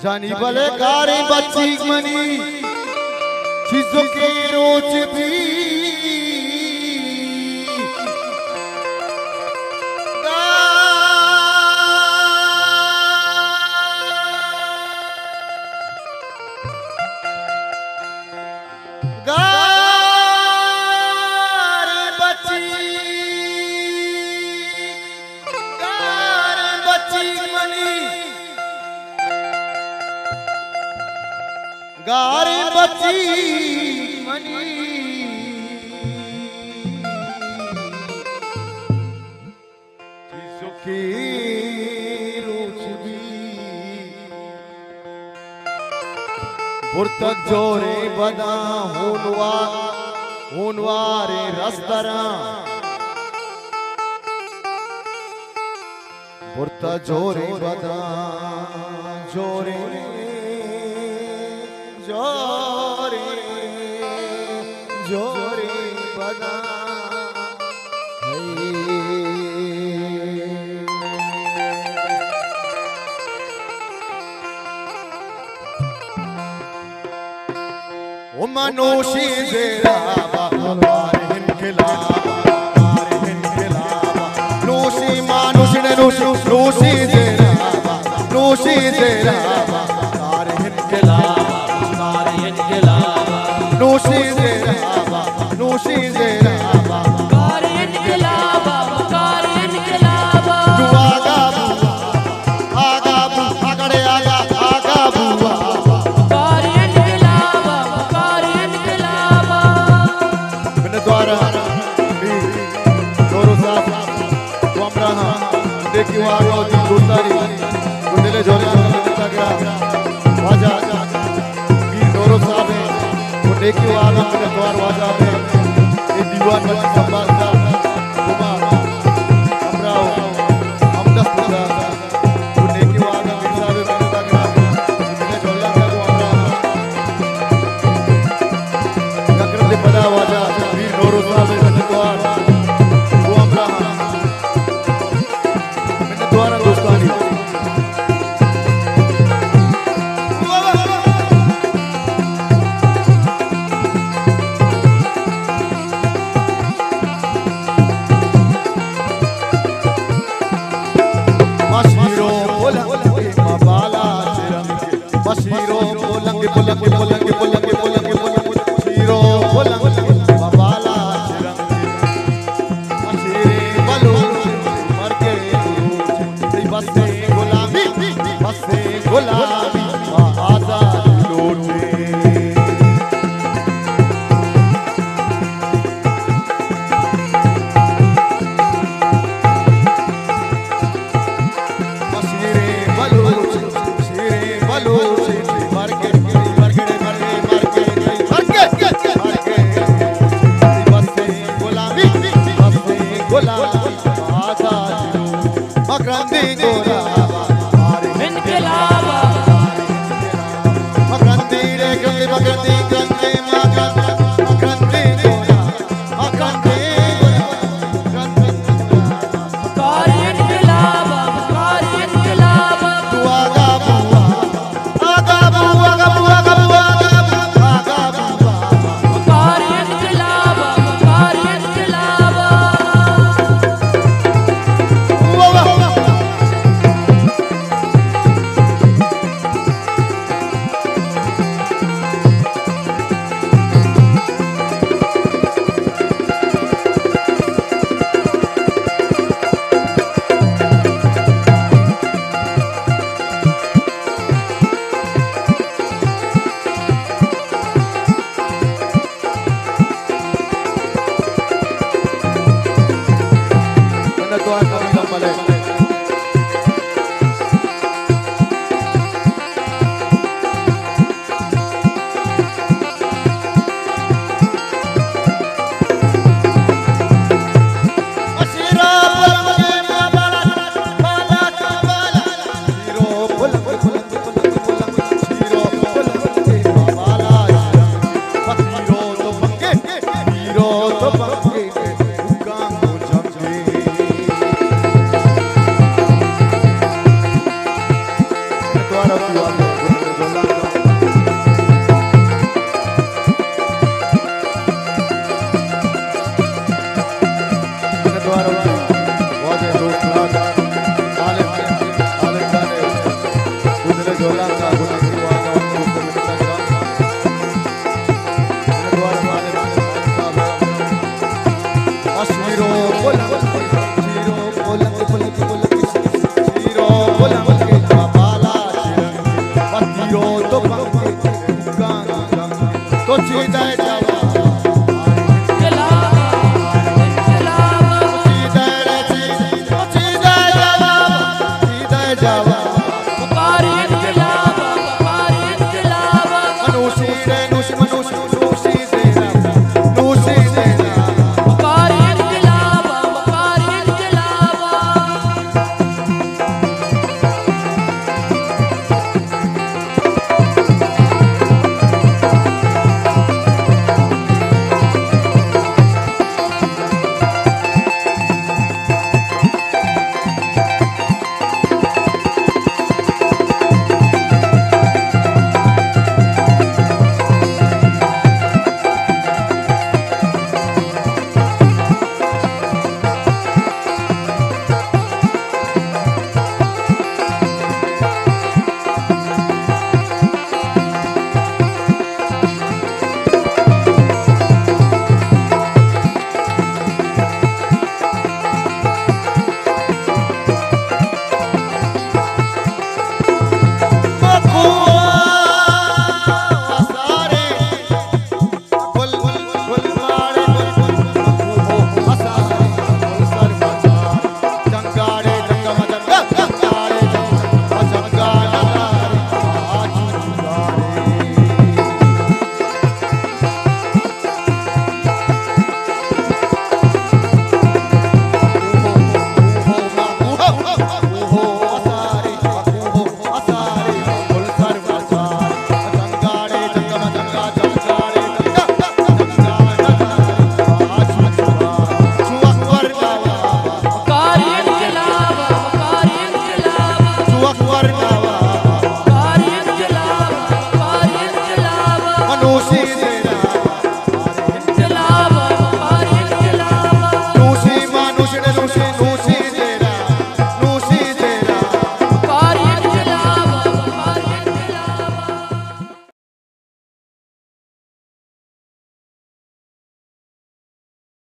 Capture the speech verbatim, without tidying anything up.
जानी भले कारी बच्ची मनी चीजों के रोज भी गारे बच्ची मनी सुखी रोच भी बुर्तक जोरे बदा होनवा होनवारे रस्तरा बुर्ता जोरे बदा जोरे जोरे जोरे बदा ओ मनोशी जेराबा मारे हिनखिलाबा मारे हिनखिलाबा नोशी मानुष ने नोशी नोशी जेराबा नोशी जेराबा मारे हिनखिलाबा नोशी जेराबा नोशी जेराबा कार इनकलाबा कार इनकलाबा तू आगा बुआ आगा बुआ आगड़े आगा आगा बुआ कार इनकलाबा कार इनकलाबा मैंने द्वारा भी दोरो साथ वो अमरा देखी वो आगा दी गुस्तारी गुंडले जोरे का गया वाजा भी दोरो साथ देखिए वो आगे मेरे द्वार वाजा में ये दीवान बच्ची संभालता घुमा अमराव हमदस पूजा वो देखिए वो आगे मेरे साथ में मेरे साथ मैंने जोड़ा था वो अमराव नकरत ले पदा वाजा वीर नोरो साहब मेरे द्वार वो अमराव मैंने द्वारा दोस्तानी Shiro bolang bolang bolang bolang bolang bolang Shiro bolang babala chirang ashire balu marke guru basse gulami basse gulami azad lote ashire balu ashire balu द्वारा झोला